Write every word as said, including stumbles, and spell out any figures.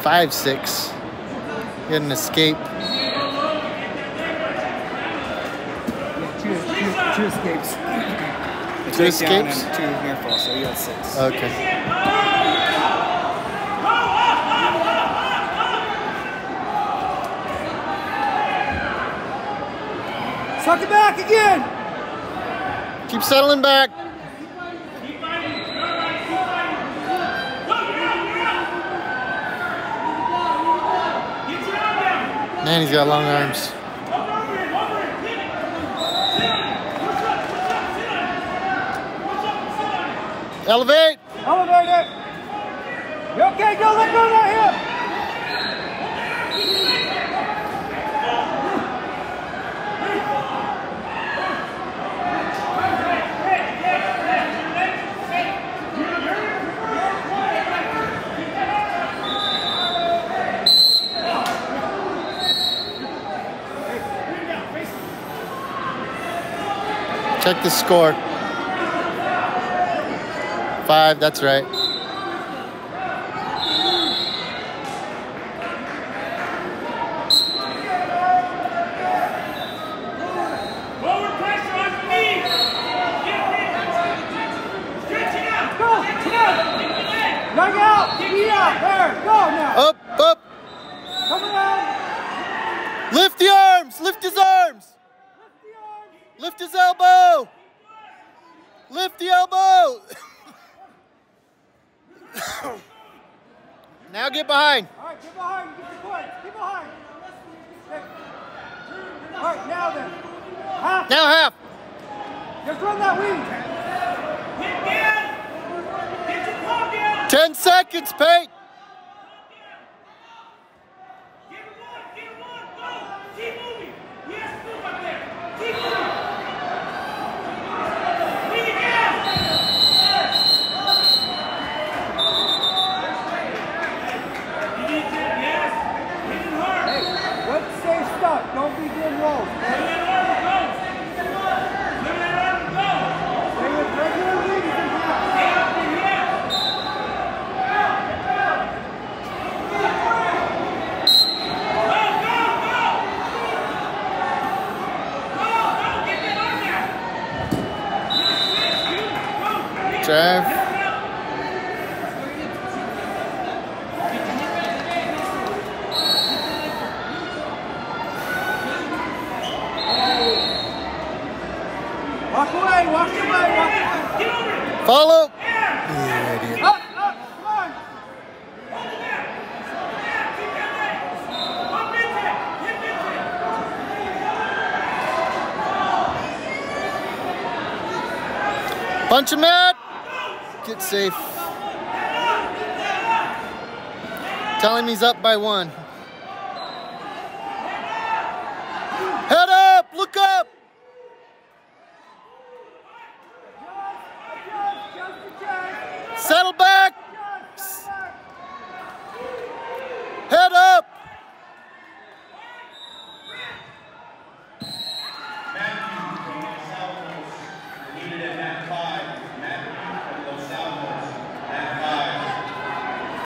five six. Get an escape. Two, two, two escapes. Two escapes? And two near fall, so you got six. Okay. Suck it back again! Keep settling back. Man, he's got long arms. Elevate! Elevate it! You okay? Don't let go of that hip! Check the score. Five, that's right. Forward pressure on the knees. Stretch it out. Go! Come on! Leg out! Knee out! There! Go now! Up, up! Come around! Lift the arms! Lift his arms! Lift his elbow! Lift the elbow! Now get behind. All right, get behind. Get the point. Get behind. Okay. All right, now then. Half. Now half. Just run that wing. Get down. Get your palm down. Ten seconds, Payton. Give it one. Give it one. Go. Keep moving. Yes, move up there. Keep moving. Bring it down. You need to, yes. Hit it hard. Hey, let's stay stuck. Don't be doing rolls. Let Okay? that arm go. Let that arm go. Stay with regular leads and half. Stay up in here. Go, go, go. Go, go. Get that arm down. Go. Drive. Walk away, walk away, walk away. Get over it. Follow. There. You idiot. Up, up, come on. Hold it there. There. Keep that leg. Up into it. Hip into it. Punch him out. Get safe. Tell him he's up by one. Head up. Look up.